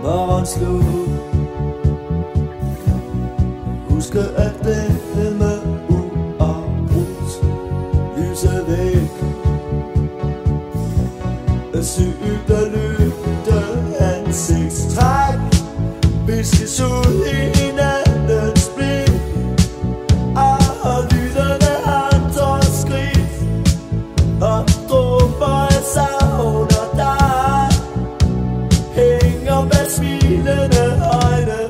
morgen slut. Husk at dæmme uafbrudt, lyset væk. Sygt at lytte ansigtstræk, viskes ud i hinandens blik, og lyttende andres skridt, og dråber jeg savner dig, hænger med smilende øjne.